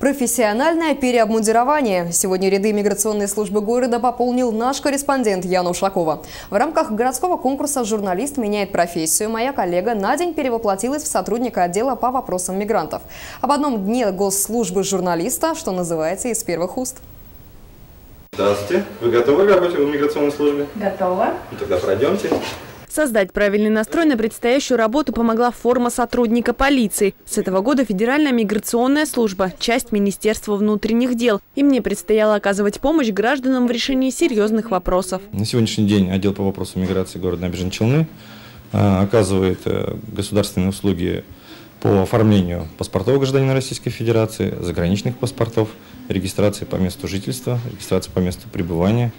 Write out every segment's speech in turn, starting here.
Профессиональное переобмундирование. Сегодня ряды миграционной службы города пополнил наш корреспондент Яна Ушакова. В рамках городского конкурса «Журналист меняет профессию» моя коллега на день перевоплотилась в сотрудника отдела по вопросам мигрантов. Об одном дне госслужбы журналиста, что называется, из первых уст. Здравствуйте. Вы готовы к работе в миграционной службе? Готова. Тогда пройдемте. Создать правильный настрой на предстоящую работу помогла форма сотрудника полиции. С этого года Федеральная миграционная служба – часть Министерства внутренних дел. И мне предстояло оказывать помощь гражданам в решении серьезных вопросов. На сегодняшний день отдел по вопросам миграции города Набережные Челны оказывает государственные услуги по оформлению паспортов гражданина Российской Федерации, заграничных паспортов, регистрации по месту жительства, регистрации по месту пребывания,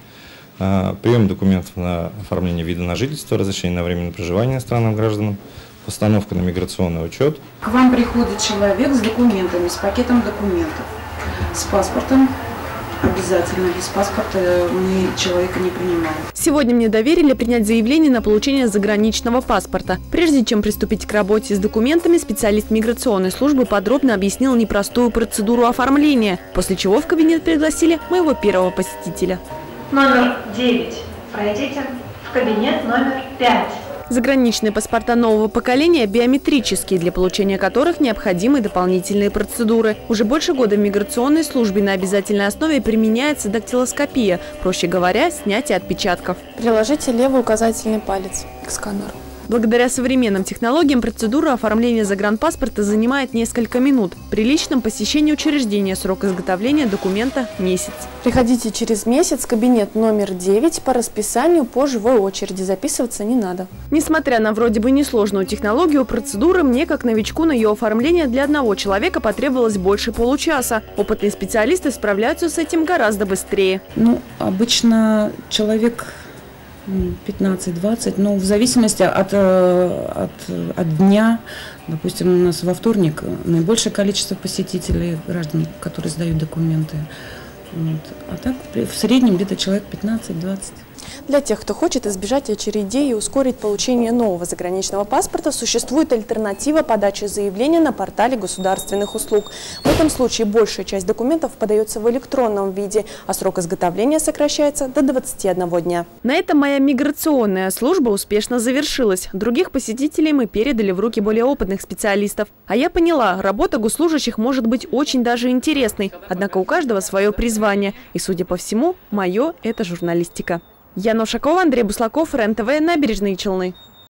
прием документов на оформление вида на жительство, разрешение на временное проживание иностранным гражданам, постановка на миграционный учет. К вам приходит человек с документами, с пакетом документов, с паспортом. Обязательно. Без паспорта мы человека не принимаем. Сегодня мне доверили принять заявление на получение заграничного паспорта. Прежде чем приступить к работе с документами, специалист миграционной службы подробно объяснил непростую процедуру оформления, после чего в кабинет пригласили моего первого посетителя. Номер 9. Пройдите в кабинет номер 5. Заграничные паспорта нового поколения биометрические, для получения которых необходимы дополнительные процедуры. Уже больше года в миграционной службе на обязательной основе применяется дактилоскопия, проще говоря, снятие отпечатков. Приложите левый указательный палец к сканеру. Благодаря современным технологиям процедура оформления загранпаспорта занимает несколько минут. При личном посещении учреждения срок изготовления документа – месяц. Приходите через месяц в кабинет номер 9 по расписанию по живой очереди. Записываться не надо. Несмотря на вроде бы несложную технологию процедуры, мне, как новичку, на ее оформление для одного человека потребовалось больше получаса. Опытные специалисты справляются с этим гораздо быстрее. Обычно человек 15-20, но в зависимости от дня. Допустим, у нас во вторник наибольшее количество посетителей, граждан, которые сдают документы. А так в среднем где-то человек 15-20. Для тех, кто хочет избежать очередей и ускорить получение нового заграничного паспорта, существует альтернатива подачи заявления на портале государственных услуг. В этом случае большая часть документов подается в электронном виде, а срок изготовления сокращается до 21 дня. На этом моя миграционная служба успешно завершилась. Других посетителей мы передали в руки более опытных специалистов. А я поняла, работа госслужащих может быть очень даже интересной. Однако у каждого свое призвание. И, судя по всему, мое – это журналистика. Яна Ушакова, Андрей Буслаков, РЕН-ТВ, Набережные Челны.